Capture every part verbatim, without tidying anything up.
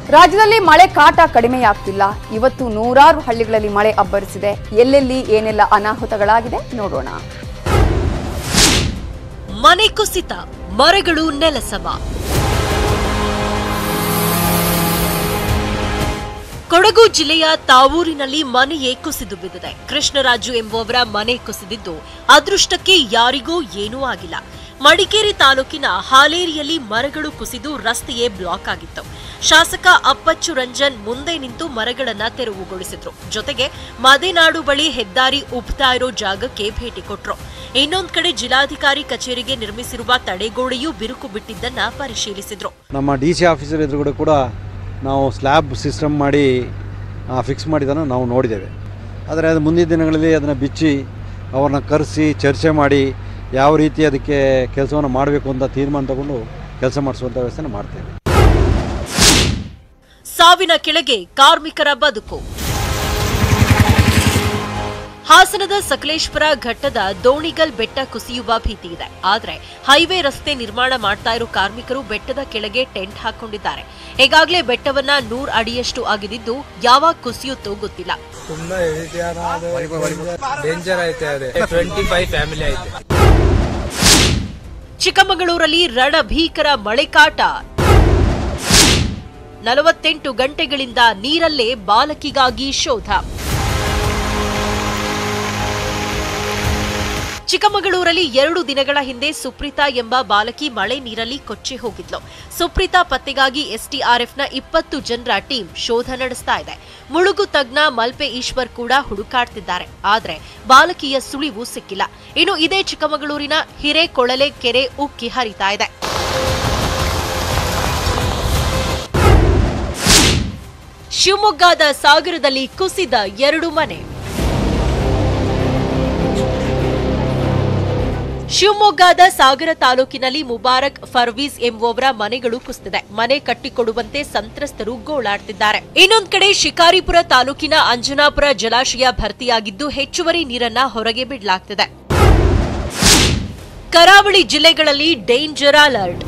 ರಾಜ್ಯದಲ್ಲಿ ಮಳೆ ಕಾಟ ಕಡಿಮೆಯಾಗ್ತಿಲ್ಲ. ಇವತ್ತು ನೂರಾರು ಹಳ್ಳಿಗಳಲ್ಲಿ ಮಳೆ ಅಬ್ಬರಿಸಿದೆ. ಎಲ್ಲೆಲ್ಲಿ ಏನೆಲ್ಲ ಅನಾಹುತಗಳಾಗಿದೆ ನೋಡೋಣ. ಮನೆ ಕುಸಿತ, ಮರಗಳು ನೆಲಸಮ. ಕೊಡಗು ಜಿಲ್ಲೆಯ ತಾವೂರಿನಲ್ಲಿ ಮನೆಯೇ ಕುಸಿದು ಬಿದ್ದಿದೆ. ಕೃಷ್ಣರಾಜು ಎಂಬುವವರ ಮನೆ ಕುಸಿದಿದ್ದು ಅದೃಷ್ಟಕ್ಕೆ ಯಾರಿಗೂ ಏನೂ ಆಗಿಲ್ಲ. ಮಡಿಕೇರಿ ತಾಲೂಕಿನ ಹಾಲೇರಿಯಲ್ಲಿ ಮರಗಳು ಕುಸಿದು ರಸ್ತೆಯೇ ಬ್ಲಾಕ್ ಆಗಿತ್ತು. ಶಾಸಕ ಅಪ್ಪಚ್ಚು ರಂಜನ್ ಮುಂದೆ ನಿಂತು ಮರಗಳನ್ನ ತೆರವುಗೊಳಿಸಿದ್ರು. ಜೊತೆಗೆ ಮದೆನಾಡು ಬಳಿ ಹೆದ್ದಾರಿ ಉಬ್ತಾ ಇರೋ ಜಾಗಕ್ಕೆ ಭೇಟಿ ಕೊಟ್ರು. ಇನ್ನೊಂದು ಕಡೆ ಜಿಲ್ಲಾಧಿಕಾರಿ ಕಚೇರಿಗೆ ನಿರ್ಮಿಸಿರುವ ತಡೆಗೋಡೆಯೂ ಬಿರುಕು ಬಿಟ್ಟಿದ್ದನ್ನ ಪರಿಶೀಲಿಸಿದ್ರು. ನಮ್ಮ ಡಿಸಿ ಆಫೀಸರ್ ಎದುರುಗಡೆ ಕೂಡ ನಾವು ಸ್ಲ್ಯಾಬ್ ಸಿಸ್ಟಮ್ ಮಾಡಿ ಫಿಕ್ಸ್ ಮಾಡಿದ್ದನ್ನು ನಾವು ನೋಡಿದ್ದೇವೆ. ಆದರೆ ಅದು ಮುಂದಿನ ದಿನಗಳಲ್ಲಿ ಅದನ್ನು ಬಿಚ್ಚಿ ಅವ್ರನ್ನ ಕರೆಸಿ ಚರ್ಚೆ ಮಾಡಿ ಯಾವ ರೀತಿ ಅದಕ್ಕೆ ಕೆಲಸವನ್ನು ಮಾಡಬೇಕು ಅಂತ ತೀರ್ಮಾನ ತಗೊಂಡು ಕೆಲಸ ಮಾಡಿಸುವಂಥ ವ್ಯವಸ್ಥೆ ಮಾಡ್ತೇವೆ. ಸಾವಿನ ಕೆಳಗೆ ಕಾರ್ಮಿಕರ ಬದುಕು. ಹಾಸನದ ಸಕಲೇಶ್ವರ ಘಟ್ಟದ ದೋಣಿಗಲ್ ಬೆಟ್ಟ ಕುಸಿಯುವ ಭೀತಿ ಇದೆ. ಆದರೆ ಹೈವೇ ರಸ್ತೆ ನಿರ್ಮಾಣ ಮಾಡ್ತಾ ಇರೋ ಕಾರ್ಮಿಕರು ಬೆಟ್ಟದ ಕೆಳಗೆ ಟೆಂಟ್ ಹಾಕೊಂಡಿದ್ದಾರೆ. ಈಗಾಗಲೇ ಬೆಟ್ಟವನ್ನ ನೂರು ಅಡಿಯಷ್ಟು ಅಗೆದಿದ್ದು ಯಾವಾಗ ಕುಸಿಯುತ್ತೋ ಗೊತ್ತಿಲ್ಲ. ಚಿಕ್ಕಮಗಳೂರಲ್ಲಿ ರಣಭೀಕರ ಮಳೆಕಾಟ. ನಲವತ್ತೆಂಟು ಗಂಟೆಗಳಿಂದ ನೀರಲ್ಲೇ ಬಾಲಕಿಗಾಗಿ ಶೋಧ. ಚಿಕ್ಕಮಗಳೂರಲ್ಲಿ ಎರಡು ದಿನಗಳ ಹಿಂದೆ ಸುಪ್ರೀತಾ ಎಂಬ ಬಾಲಕಿ ಮಳೆ ನೀರಲ್ಲಿ ಕೊಚ್ಚಿ ಹೋಗಿದ್ಲು. ಸುಪ್ರೀತಾ ಪತ್ತೆಗಾಗಿ ಎಸ್ಡಿಆರ್ಎಫ್ನ ಇಪ್ಪತ್ತು ಜನರ ಟೀಮ್ ಶೋಧ ನಡೆಸ್ತಾ ಇದೆ. ಮುಳುಗು ತಜ್ಞ ಮಲ್ಪೆ ಈಶ್ವರ್ ಕೂಡ ಹುಡುಕಾಡ್ತಿದ್ದಾರೆ. ಆದರೆ ಬಾಲಕಿಯ ಸುಳಿವು ಸಿಕ್ಕಿಲ್ಲ. ಇನ್ನು ಇದೇ ಚಿಕ್ಕಮಗಳೂರಿನ ಹಿರೇಕೊಳಲೆ ಕೆರೆ ಉಕ್ಕಿ ಹರಿತಾ ಇದೆ. ಶಿವಮೊಗ್ಗದ ಸಾಗರದಲ್ಲಿ ಕುಸಿದ ಎರಡು ಮನೆ. ಶಿವಮೊಗ್ಗದ ಸಾಗರ ತಾಲೂಕಿನಲ್ಲಿ ಮುಬಾರಕ್ ಫರ್ವೀಸ್ ಎಂಬುವವರ ಮನೆಗಳು ಕುಸಿದಿದೆ. ಮನೆ ಕಟ್ಟಿಕೊಡುವಂತೆ ಸಂತ್ರಸ್ತರು ಗೋಳಾಡ್ತಿದ್ದಾರೆ. ಇನ್ನೊಂದು ಕಡೆ ಶಿಕಾರಿಪುರ ತಾಲೂಕಿನ ಅಂಜನಾಪುರ ಜಲಾಶಯ ಭರ್ತಿಯಾಗಿದ್ದು ಹೆಚ್ಚುವರಿ ನೀರನ್ನ ಹೊರಗೆ ಬಿಡಲಾಗ್ತಿದೆ. ಕರಾವಳಿ ಜಿಲ್ಲೆಗಳಲ್ಲಿ ಡೇಂಜರ್ ಅಲರ್ಟ್.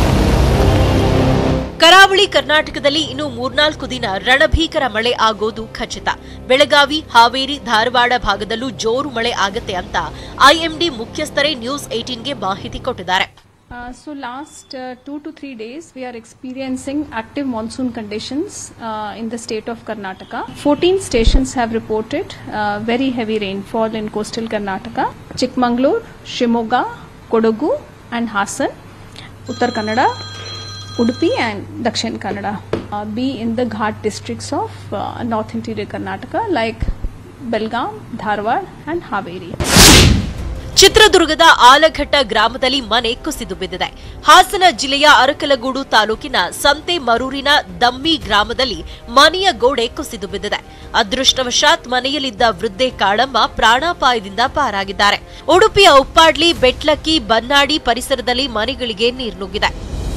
ಕರಾವಳಿ ಕರ್ನಾಟಕದಲ್ಲಿ ಇನ್ನು ಮೂರ್ನಾಲ್ಕು ದಿನ ರಣಭೀಕರ ಮಳೆ ಆಗೋದು ಖಚಿತ. ಬೆಳಗಾವಿ, ಹಾವೇರಿ, ಧಾರವಾಡ ಭಾಗದಲ್ಲೂ ಜೋರು ಮಳೆ ಆಗತ್ತೆ ಅಂತ ಐಎಂಡಿ ಮುಖ್ಯಸ್ಥರೇ ನ್ಯೂಸ್ ಏಟೀನ್ ಗೆ ಮಾಹಿತಿ ಕೊಟ್ಟಿದ್ದಾರೆ. Uh, so last uh, two to three days we are experiencing active monsoon conditions uh, in the state of Karnataka. fourteen stations have reported uh, very heavy rainfall in coastal Karnataka. Chikkamagaluru, Shivamogga, Kodagu and Hassan, Uttara, Udupi and Dakshina Kannada uh, be in the Ghat districts of uh, North Interior Karnataka like Belgaum, Dharwad and Haveri. ಚಿತ್ರದುರ್ಗದ ಆಲಘಟ್ಟ ಗ್ರಾಮದಲ್ಲಿ ಮನೆ ಕುಸಿದು ಬಿದ್ದಿದೆ. ಹಾಸನ ಜಿಲ್ಲೆಯ ಅರಕಲಗೂಡು ತಾಲೂಕಿನ ಸಂತೆ ಮರೂರಿನ ದಮ್ಮಿ ಗ್ರಾಮದಲ್ಲಿ ಮನೆಯ ಗೋಡೆ ಕುಸಿದು ಬಿದ್ದಿದೆ. ಅದೃಷ್ಟವಶಾತ್ ಮನೆಯಲ್ಲಿದ್ದ ವೃದ್ಧೆ ಕಾಳಮ್ಮ ಪ್ರಾಣಾಪಾಯದಿಂದ ಪಾರಾಗಿದ್ದಾರೆ. ಉಡುಪಿಯ ಉಪ್ಪಾಡ್ಲಿ, ಬೆಟ್ಲಕ್ಕಿ, ಬನ್ನಾಡಿ ಪರಿಸರದಲ್ಲಿ ಮನೆಗಳಿಗೆ ನೀರು ನುಗ್ಗಿದೆ.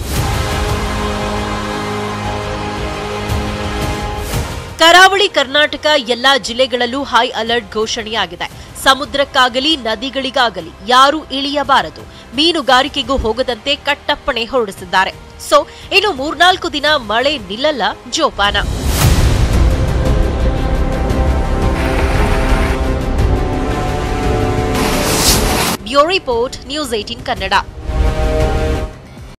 ಕರಾವಳಿ ಕರ್ನಾಟಕ ಎಲ್ಲಾ ಜಿಲ್ಲೆಗಳಲ್ಲೂ ಹೈ ಅಲರ್ಟ್ ಘೋಷಣೆಯಾಗಿದೆ. ಸಮುದ್ರಕ್ಕಾಗಲಿ ನದಿಗಳಿಗಾಗಲಿ ಯಾರೂ ಇಳಿಯಬಾರದು. ಮೀನುಗಾರಿಕೆಗೂ ಹೋಗದಂತೆ ಕಟ್ಟಪ್ಪಣೆ ಹೊರಡಿಸಿದ್ದಾರೆ. ಸೊ ಇನ್ನು ಮೂರ್ನಾಲ್ಕು ದಿನ ಮಳೆ ನಿಲ್ಲಲ್ಲ ಜೋಪಾನ. Bureau report news eighteen Kannada.